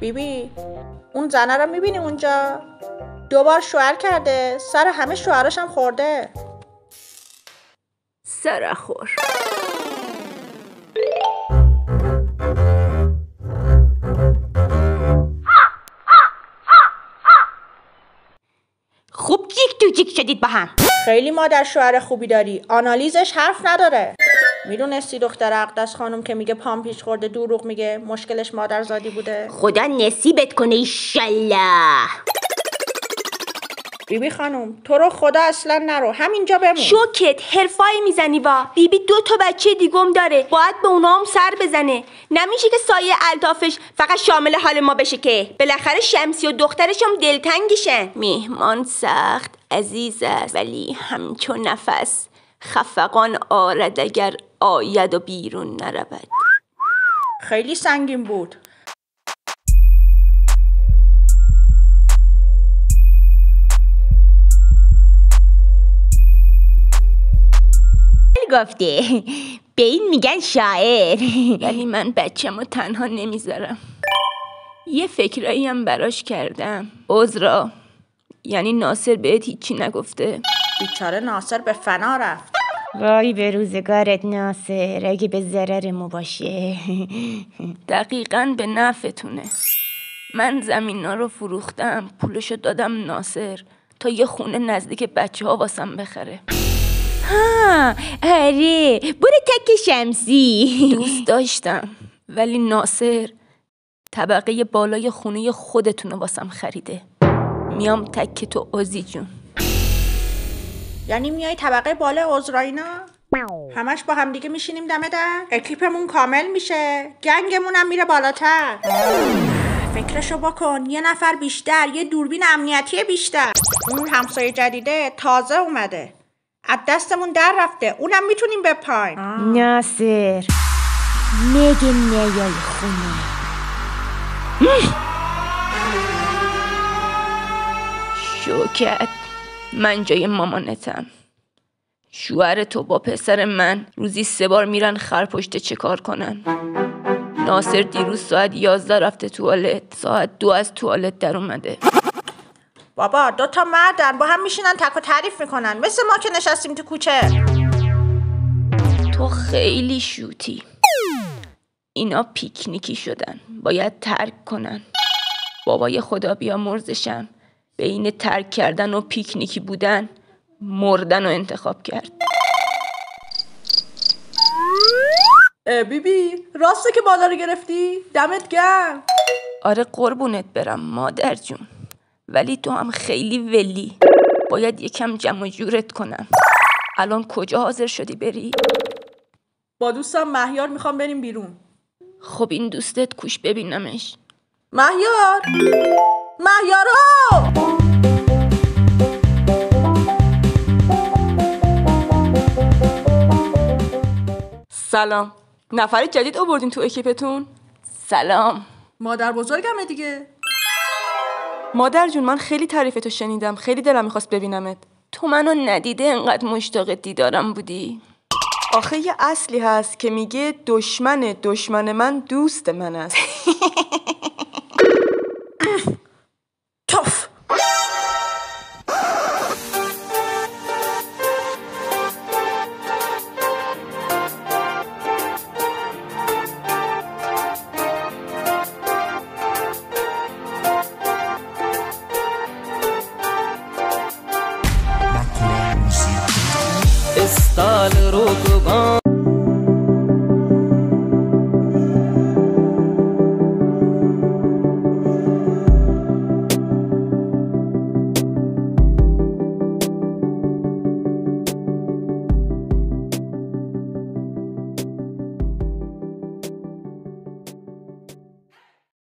بیبی اون زنه رو میبینی اونجا؟ 2 بار شوهر کرده، سر همه شوهرش هم خورده. سرخور. خوب جیک تو جیک شدید با هم. خیلی مادر شوهر خوبی داری، آنالیزش حرف نداره. میدونستی دختر اقدس خانم که میگه پام پیش خورده دروغ میگه، مشکلش مادرزادی بوده؟ خدا نصیبت کنه ایشالله. بیبی خانم تو رو خدا اصلا نرو، همینجا بمون. شوکت حرفایی میزنی وا. بیبی 2 تا بچه دیگم داره، باید به اونا هم سر بزنه. نمیشه که سایه الطافش فقط شامل حال ما بشه که بالاخره شمسی و دخترش هم دلتنگشن. میهمان سخت عزیز است ولی همچون نفس خفقان آرد اگر آید و بیرون نرود. خیلی سنگین بود. گفته به این میگن شاعر. ولی من بچه‌مو تنها نمیذارم. یه فکرایی هم براش کردم. عذرا، یعنی ناصر بهت هیچی نگفته؟ بیچاره ناصر به فنا رفت. وای به روزگارت ناصر، اگه به ضرر ما باشه. دقیقاً به نفعتونه. من زمینا رو فروختم، پولشو دادم ناصر تا یه خونه نزدیک بچه‌ها واسم بخره. آره برو تک شمسی. دوست داشتم ولی ناصر طبقه بالای خونه خودتونو واسم خریده. میام تک تو عزی جون. یعنی میای طبقه بالا عذراینا؟ همش با هم دیگه میشینیم دم در؟ اکیپمون کامل میشه، گنگمون هم میره بالاتر. فکرشو بکن، 1 نفر بیشتر، یه دوربین امنیتی بیشتر. اون همسایه جدیده تازه اومده، از دستمون در رفته، اونم میتونیم بپایم. ناصر میگه نیای خونه. شوکت من جای مامانتم. شوهر تو با پسر من روزی 3 بار میرن خرپشت چکار کنن. ناصر دیروز ساعت 11 رفته توالت، ساعت 2 از توالت در اومده. بابا 2 تا مردن با هم میشینن تک و تعریف میکنن، مثل ما که نشستیم تو کوچه. تو خیلی شوتی. اینا پیکنیکی شدن، باید ترک کنن. بابای خدا بیامرزشم بین ترک کردن و پیکنیکی بودن مردن رو انتخاب کرد. بیبی راسته که بالا رو گرفتی؟ دمت گرم. آره قربونت برم مادر جون، ولی تو هم خیلی ولی. باید یکم جمع جورت کنم. الان کجا حاضر شدی بری؟ با دوستم مهیار میخوام بریم بیرون. خب این دوستت کوش ببینمش. مهیارو! سلام، نفر جدید آوردین تو اکیپتون؟ سلام. مادر بزرگمه دیگه. مادر جون من خیلی تعریفتو شنیدم، خیلی دلم میخواست ببینمت. تو منو ندیده انقدر مشتاق دیدارم بودی؟ آخه یه اصلی هست که میگه دشمن من دوست من است. توف. استال رو